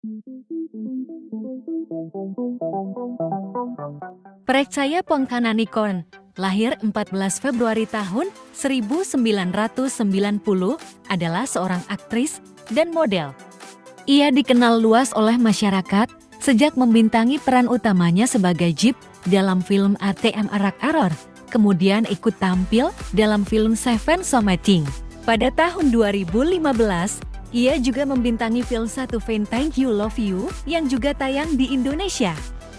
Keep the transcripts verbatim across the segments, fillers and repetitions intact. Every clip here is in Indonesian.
Prechaya Pongkananikon, lahir empat belas Februari tahun seribu sembilan ratus sembilan puluh, adalah seorang aktris dan model. Ia dikenal luas oleh masyarakat sejak membintangi peran utamanya sebagai Jeep dalam film A T M Arak Error, kemudian ikut tampil dalam film Seven Something. Pada tahun dua ribu lima belas, ia juga membintangi film Satu Vein Thank You Love You yang juga tayang di Indonesia.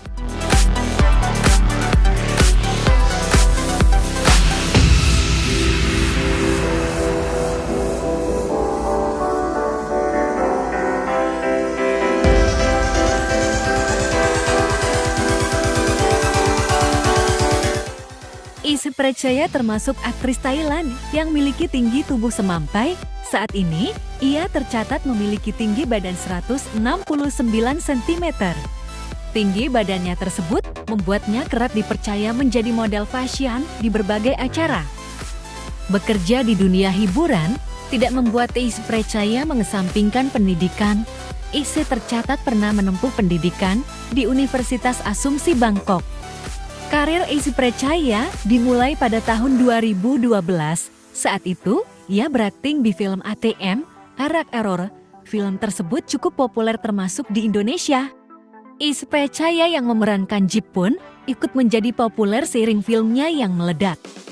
Ise Prechaya termasuk aktris Thailand yang memiliki tinggi tubuh semampai. Saat ini, ia tercatat memiliki tinggi badan seratus enam puluh sembilan sentimeter. Tinggi badannya tersebut membuatnya kerap dipercaya menjadi model fashion di berbagai acara. Bekerja di dunia hiburan tidak membuat Ise Prechaya mengesampingkan pendidikan. Ise tercatat pernah menempuh pendidikan di Universitas Assumpsi Bangkok. Karir Ise Prechaya dimulai pada tahun dua ribu dua belas. Saat itu, ia berakting di film A T M Arak Error. Film tersebut cukup populer termasuk di Indonesia. Ise Prechaya yang memerankan Jeep pun ikut menjadi populer seiring filmnya yang meledak.